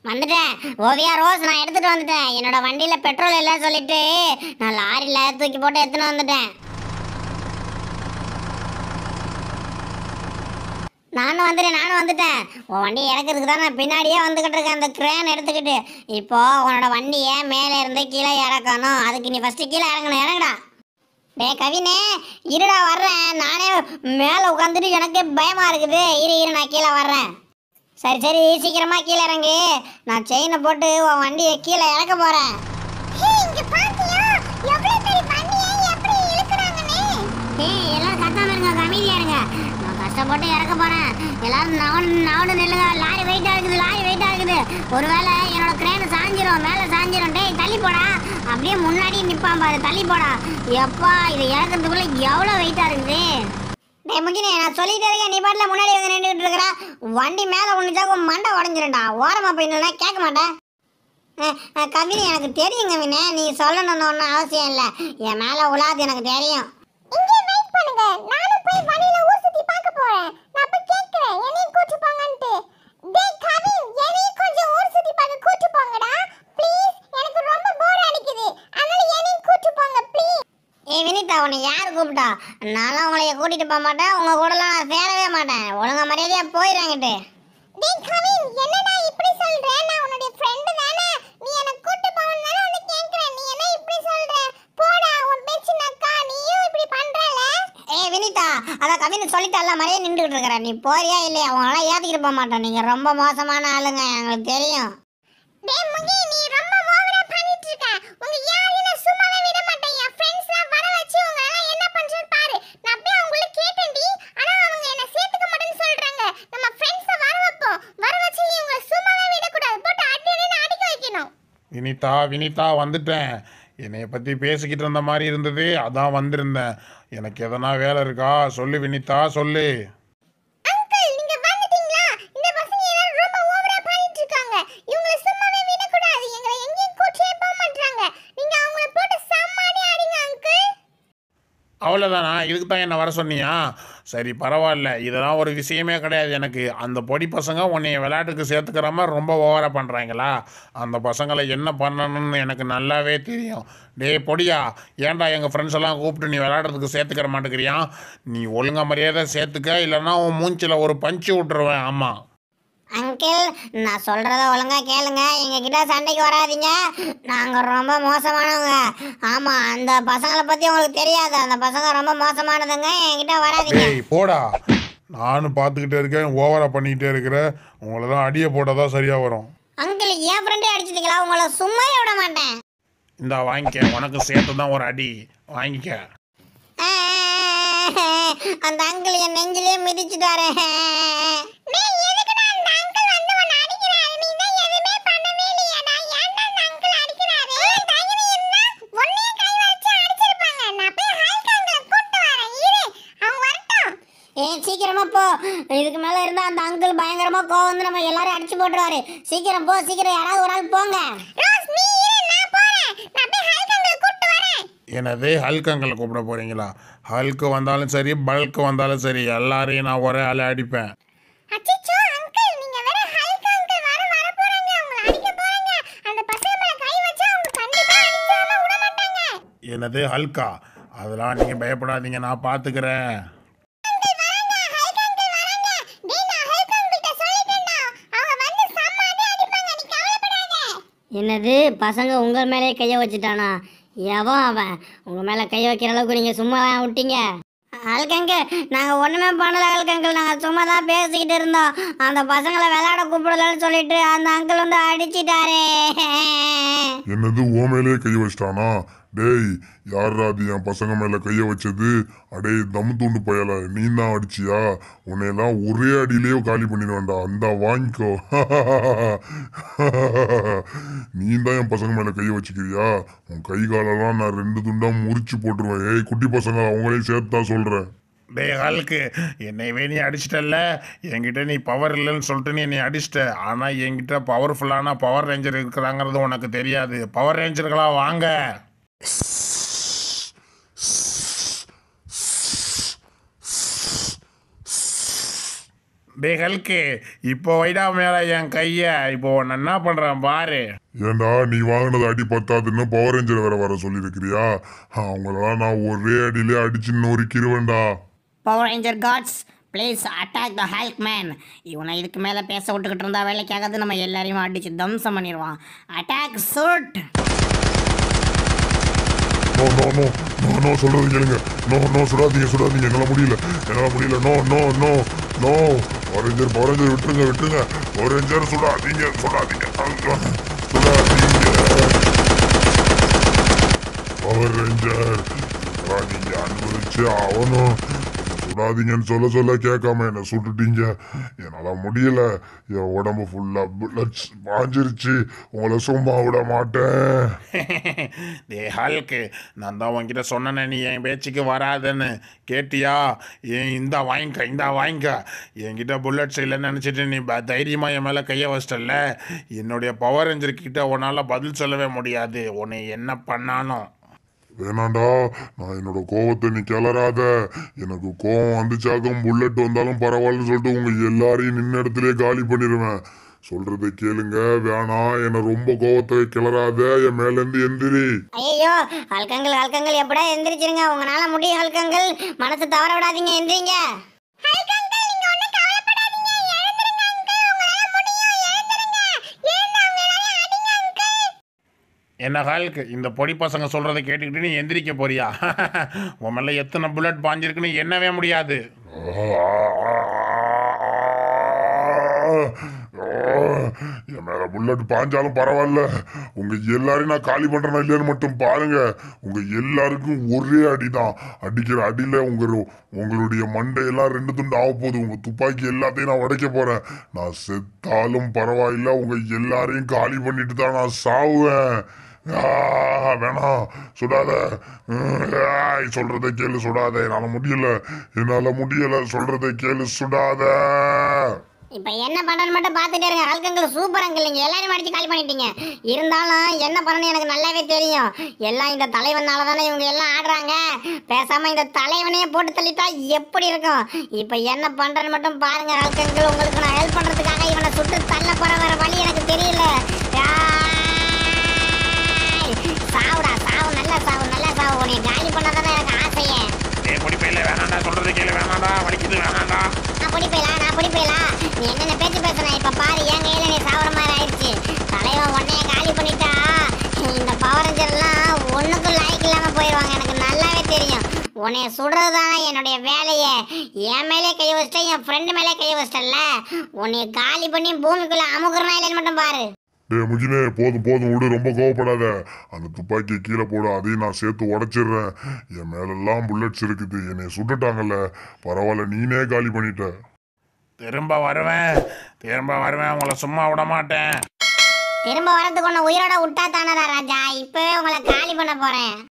வந்துட்டேன் ஓவியா ரோஸ், நான் எடுத்துட்டு வந்துட்டேன். என்னோட வண்டியில பெட்ரோல் இல்லை சொல்லிட்டு நான் லாரியில தூக்கி போட்டு எடுத்துன்னு வந்துட்டேன். நானும் வந்துட்டேன். உன் வண்டி இறக்குறதுக்கு தான் நான் பின்னாடியே வந்துகிட்டு இருக்கேன், அந்த கிரேன் எடுத்துக்கிட்டு. இப்போ உன்னோட வண்டியை மேலே இருந்து கீழே இறக்கணும். அதுக்கு நீ ஃபர்ஸ்ட் கீழே இறங்கணும். இறங்குடா. டே கவினே, இருடா வர்றேன். நானே மேலே உட்காந்துட்டு எனக்கு பயமா இருக்குது. இரு நான் கீழே வர்றேன். சரி சீக்கிரமா கீழே இறங்கு. நான் செயினை போட்டு உன் வண்டியை கீழே இறக்க போறேன். எல்லாரும் கத்தாம இருங்க, அமைதியா இருங்க. நான் கஷ்டப்பட்டு இறக்க போறேன். எல்லாரும் நவனு நில்லுங்க. லாரி வெயிட்டா இருக்குது. ஒருவேளை என்னோட கிரேன் சாஞ்சிரும், மேலே சாஞ்சிரும். டேய் தள்ளி போடா. அப்படியே முன்னாடி நிப்பான் பாரு, தள்ளி போடா. எப்பா இதை இறக்கிறதுக்குள்ள எவ்வளோ வெயிட்டா இருக்குது. டேய் முக்கினே, நான் சொல்லிட்டே இருக்கேன், நீ பாட்டில் முன்னாடி வந்து நின்றுட்டு இருக்கிற. வண்டி மேலே ஒன்றுச்சா மண்டை உடஞ்சிருண்டா. ஓரமாக போய் நின்னா கேட்க மாட்டேன். கவினி, எனக்கு தெரியுங்க வினே, நீ சொல்லணும்னு ஒன்றும் அவசியம் இல்லை. என் மேலே உலாது எனக்கு தெரியும். இங்கே வெயிட் பண்ணுங்க, நானும் போய் வண்டியில ஊர் சுத்தி பார்க்க போறேன். நான் போய் கேக்குறேன் என்னையும் கூட்டி போங்கன்ட்டு. டேய் கவின், என்னையும் கொஞ்சம் ஊர் சுத்தி பார்க்க கூட்டி போங்கடா ப்ளீஸ். எனக்கு ரொம்ப போர் அடிக்குது, அதனால என்னையும் கூட்டி போங்க ப்ளீஸ். வினிதா, உன்னை யார் கூப்பிட்டா? நானும் உங்களைய கூட்டிட்டு போக மாட்டேன். உங்க கூடலாம் நான் சேரவே மாட்டேன். ஒழுங்கா மரியாதையா போயிடுறேங்கிட்டு. டேய் கவின், என்னடா இப்படி சொல்ற? நான் உன்னுடைய ஃப்ரெண்ட் தானே, நீ என்ன கூட்டி போங்கன்னு தானே வந்து கேக்குறேன். நீ என்ன இப்படி சொல்ற? போடா, உன் பேச்சு நக்கா. நீயும் இப்படி பண்றல. வினிதா, அதான் கவின் சொல்லிட்டால, மரியாதை நின்றுட்டு இருக்கிற. நீ போறியா இல்லையா? அவங்களாம் ஏத்திக்கிட்டு போக மாட்டோம். நீங்க ரொம்ப மோசமான ஆளுங்க, எங்களுக்கு தெரியும். டேய் முகி, நீ ரொம்ப ஓவரா பண்ணிட்டு இருக்க. உங்க யாரையும் நான் சும்மாவே விட மாட்டேன். என் ஃப்ரெண்ட்ஸ்லாம் வர வச்சு உங்க எல்லாம் என்ன பண்றேன்னு பாரு. நான் போய் அவங்கள கேட்டேன்டி, ஆனா அவங்க என்ன சேர்த்துக்க மாட்டேன்னு சொல்றாங்க. நம்ம ஃப்ரெண்ட்ஸ வர வைப்போம். வர வச்சு இவங்க சும்மாவே விடக்கூடாது. போட்டு அடின்னு அடிக்க வைக்கணும். வினிதா வந்துட்டேன். என்னைய பற்றி பேசிக்கிட்டு இருந்த மாதிரி இருந்தது, அதான் வந்திருந்தேன். எனக்கு எதனா வேலை இருக்கா? சொல்லு வினிதா, சொல்லு. அங்கிள், நீங்க வந்துட்டீங்களா? இந்த பசங்க எல்லாம் ரொம்ப ஓவரா பண்ணிட்டு இருக்காங்க. இவங்கள சும்மாவே விடக்கூடாது. எங்களை எங்கேயும் கூட்டியே போக மாட்டாங்க. நீங்க அவங்கள போட்டு செம்மாடி அடிங்க அங்கிள். அவ்வளோதானா? இதுக்கு தான் என்ன வர சொன்னியா? சரி பரவாயில்ல, இதெல்லாம் ஒரு விஷயமே கிடையாது எனக்கு. அந்த பொடி பசங்க உன்னைய விளையாட்டுக்கு சேர்த்துக்கிற மாதிரி ரொம்ப ஓவராக பண்ணுறாங்களா? அந்த பசங்களை என்ன பண்ணணும்னு எனக்கு நல்லாவே தெரியும். டேய் பொடியா, ஏன்டா எங்கள் ஃப்ரெண்ட்ஸ் எல்லாம் கூப்பிட்டு நீ விளையாடுறதுக்கு சேர்த்துக்கிற மாட்டேங்கிறியா? நீ ஒழுங்கா மரியாதை சேர்த்துக்க, இல்லைன்னா உன் மூஞ்சில் ஒரு பஞ்சு விட்டுருவேன். ஆமாம் அங்கிள், நான் சொல்றத ஒழுங்கா கேளுங்க. எங்ககிட்ட சண்டைக்கு வராதீங்க. நாங்க ரொம்ப மோசமானவங்க. ஆமா, அந்த பசங்களை பத்தி உங்களுக்கு தெரியாது. அந்த பசங்க ரொம்ப மோசமானதுங்க. என்கிட்ட வராதீங்க. டேய் போடா. நானும் பார்த்துக்கிட்டே இருக்கேன், ஓவராக பண்ணிக்கிட்டே இருக்கிற. உங்களை தான் அடியை போட்டால் தான் சரியாக வரும். அங்கிள், என் ஃப்ரெண்டே அடிச்சிட்டீங்களா? உங்களை சும்மாவே விட மாட்டேன். இந்தா வாங்கிக்க, உனக்கு சேர்த்து தான் ஒரு அடி. வாங்கிக்க. அந்த அங்கிள் என் நெஞ்சிலே மிதிச்சுட்டாரு. டேய், எதுக்குடா அந்த அங்கிள் வந்து உன்னை அடிக்கிறாரு? நீ தான் எதுவுமே பண்ணவே இல்லையாடா? ஏன்டா அந்த அங்கிள் அடிக்கிறாரு? தைரியம் இருந்தா உன்னையே கை வச்சு அடிச்சிருப்பாங்க. நான் போய் ஹல்க் அங்கிளை கூட்டி வரேன். இரு, அவங்க வரட்டும். சீக்கிரமா போ. இதுக்கு மேல இருந்தா அந்த அங்கிள் பயங்கரமா கோவம் வந்து நம்ம எல்லாரும் அடிச்சு போட்டுருவாரு. சீக்கிரம் போ, சீக்கிரம் யாராவது ஒரு ஆள் போங்க. ரோஸ், நீ இரு, நான் போறேன். நான் போய் ஹல்க் அங்கிளை கூட்டி வரேன். எனது ஹல்கங்களை கூப்பிட போகிறீங்களா? ஹல்க்கு வந்தாலும் சரி, பல்க்கு வந்தாலும் சரி, எல்லாரையும் நான் ஒரே ஆளை அடிப்பேன். அச்சச்சோ அங்கிள், நீங்க வேற ஹல்க் அங்கிள் வர போறாங்க. உங்களை அடிக்க போறாங்க. அந்த பசங்க மேல கை வச்சா அவங்க கண்டிப்பா அடிச்சாம விட மாட்டாங்க. எனது ஹல்கா? அதெல்லாம் நீங்கள் பயப்படாதீங்க, நான் பார்த்துக்கிறேன். அங்கிள் வராங்க, ஹல்க் அங்கிள் வராங்க. டேய், நான் ஹல்க் அங்கிள்ட்ட சொல்லிட்டேன்டா. அவங்க வந்து செம்ம அடி அடிப்பாங்க. நீ கவலைப்படாத. என்னது, பசங்க உங்கள் மேலே கையை வச்சுட்டானா? எவன் அவன்? உங்க மேல கை வைக்கிற அளவுக்கு நீங்க சும்மா விட்டீங்க? அல்கங்க, நாங்க ஒண்ணுமே பண்ணல அல்கங்கள். நாங்க சும்மா தான் பேசிக்கிட்டு இருந்தோம். அந்த பசங்களை விளையாட கூப்பிடலன்னு சொல்லிட்டு அந்த அங்கிள் வந்து அடிச்சிட்டாரே. என்னது, ஓ மேலே கை வச்சிட்டானா? டேய், யாரா அது என் பசங்க மேல கைய வச்சது? அடே தம்மு தூண்டு பயல, நீ தான் அடிச்சியா? உன்னையெல்லாம் ஒரே அடியிலேயே காலி பண்ணிடுவேன்டா. அந்த வாங்கிக்கோ. நீ தான் என் பசங்க மேல கைய வச்சுக்கிறியா? உன் கை காலெல்லாம் நான் 2 துண்டா முறிச்சு போட்டுருவேன். ஏய் குட்டி பசங்க, அவங்களையும் சேர்த்து தான் சொல்றேன். டே ஹல்க்கு, என்னையவே நீ அடிச்சிட்டல்ல. என்கிட்ட நீ பவர் இல்லைன்னு சொல்லிட்டு நீ என்னை அடிச்சிட்ட. ஆனால் என்கிட்ட பவர்ஃபுல்லான பவர் ரேஞ்சர் இருக்கிறாங்கிறது உனக்கு தெரியாது. பவர் ரேஞ்சர்களா வாங்க. டே ஹல்க்கு இப்போ வைடா மேல என் கைய இப்போ உன்னை என்ன பண்றேன் பாரு. ஏண்டா நீ வாங்கினது அடி பத்தாதுன்னு பவர் ரேஞ்சர் வேற வர சொல்லியிருக்கிறியா? அவங்களெல்லாம் நான் ஒரே அடியிலே அடிச்சு நொறுக்கிடுவேன்டா. Power Ranger guards please attack the Hulk man. இவனை இதுக்கு மேலே பேச விட்டுக்கிட்டு இருந்தா வேலைக்காகாது, நம்ம எல்லாரையும் அடிச்சு தம்சம் பண்ணிடுவான். Attack shoot. No no no no no சொல்றது கேளுங்க. நோ நோ சுடாதீங்க என்னால முடியல no no no no. Power Ranger விட்டுருங்க. பவர் ரேஞ்சர் சுடாதீங்க பவர் ரேஞ்சர் நீங்க அனுபவிச்சு ஆகணும். சுடாதீங்கன்னு சொல்ல கேட்காம என்ன சுட்டுட்டீங்க. என்னால முடியல. என் உடம்பு ஃபுல்லா புல்லட்ஸ் பாஞ்சிருச்சு. உங்களை சும்மா விட மாட்டேன். டே ஹல்க்கு நான் தான் உன்கிட்ட சொன்னேனே நீ என் பேச்சுக்கு வராதுன்னு. கேட்டியா? இந்த வாங்கிக்க. என்கிட்ட புல்லட்ஸ் இல்லைன்னு நினச்சிட்டு நீ தைரியமாக என் மேலே கையை வச்சிட்டல. என்னுடைய பவர் ரேஞ்சர் கிட்ட உன்னால் பதில் சொல்லவே முடியாது. உன்னை என்ன பண்ணாலும். வேணாண்டா, நான் என்னோட கோவத்தை நீ கிளறாத. எனக்கு கோவம் வந்துச்சாக்கும் புல்லட் வந்தாலும் பரவாயில்லன்னு சொல்லிட்டு உங்க எல்லாரையும் நின்ன இடத்துலயே காலி பண்ணிடுவேன். சொல்றதை கேளுங்க. வேணாம், என்ன ரொம்ப கோவத்தை கிளறாத. என் மேல இருந்து எந்திரி. ஐயோ ஹல்கங்கள் எப்படா எந்திரிச்சிருங்க. உங்களால முடியும் ஹல்கங்கள். மனசு தவற விடாதீங்க, எந்திரிங்க. என்ன ஹல்க், இந்த பொடி பசங்க சொல்றதை கேட்டுக்கிட்டு நீ எந்திரிக்க போறியா? உன் மேல எத்தனை புல்லட் பாஞ்சிருக்குன்னு எண்ணவே முடியாது. என் மேல புல்லட் பாஞ்சாலும் பரவாயில்ல. உங்க எல்லாரையும் நான் காலி பண்றேன்னா இல்லையான்னு மட்டும் பாருங்க. உங்க எல்லாருக்கும் ஒரே அடிதான். அடிக்கிற அடியில உங்களுடைய மண்டையெல்லாம் 2 துண்டு ஆக போகுது. உங்க துப்பாக்கி எல்லாத்தையும் நான் உடைக்க போறேன். நான் செத்தாலும் பரவாயில்ல. உங்க எல்லாரையும் காலி பண்ணிட்டு தான் நான் சாவுவேன். வேணாம், சுடாத. சொல்றதை கேளு, சுடாத. என்னால முடியல. சொல்றதை கேளு, சுடாத. இப்போ என்ன பண்ணுறன்னு மட்டும் பார்த்துட்டே இருங்க. ஹல்கங்கள் சூப்பராங்க இல்லைங்க. எல்லாரும் அடிச்சு காலி பண்ணிட்டீங்க. இருந்தாலும் என்ன பண்ணணும் எனக்கு நல்லாவே தெரியும். எல்லாம் இந்த தலைவனால தானே இவங்க எல்லாம் ஆடுறாங்க. பேசாமல் இந்த தலைவனையே போட்டு தள்ளிட்டா எப்படி இருக்கும்? இப்போ என்ன பண்ணுறன்னு மட்டும் பாருங்க ஹல்கங்கள். உங்களுக்கு நான் ஹெல்ப் பண்ணுறதுக்காக இவனை சுட்டு தள்ள போகிற வேற வழி எனக்கு தெரியல. சாவு, நல்லா சாவு. உன்னை காலி பண்ணாதானே எனக்கு ஆசையே. பொடி பையில வேணாண்டா, சொல்றதை கேளு. வேணாண்டா, வலிக்குது. வேணாண்டா. நான் பொடி போயிலா. நீ என்னென்ன பேச்சு பேசுன? இப்ப பாரு, என் கையில நீ சாவற மாதிரி ஆயிடுச்சு. தலைவன் உன்னைய காலி பண்ணிட்டா இந்த பவர் ரேஞ்சர் எல்லாம் ஒண்ணுக்கும் லாய்க்கு இல்லாம போயிடுவாங்க. எனக்கு நல்லாவே தெரியும். உன்னைய சுடுறதுதானே என்னுடைய வேலையே. என் மேலே கை வச்சிட்ட, என் ஃப்ரெண்டு மேலே கை வச்சிட்டல. உன்னைய காலி பண்ணி பூமிக்குள்ள அமுக்குறனா இல்லைன்னு மட்டும் பாரு. முஜினே, போதும் விடு. ரொம்ப கோவப்படாத. அந்த துப்பாக்கியை கீழே போட, அதையும் நான் சேர்த்து உடைச்சிடுறேன். என் மேலெல்லாம் புல்லட்ஸ் இருக்குது. என்னை சுட்டுட்டாங்கல்ல, பரவாயில்ல. நீனே காலி பண்ணிட்ட. திரும்ப வருவேன். உங்களை சும்மா விட மாட்டேன். திரும்ப வரதுக்கு ஒன்று உயிரோட விட்டா தானடா ராஜா. இப்பவே உங்களை காலி பண்ண போறேன்.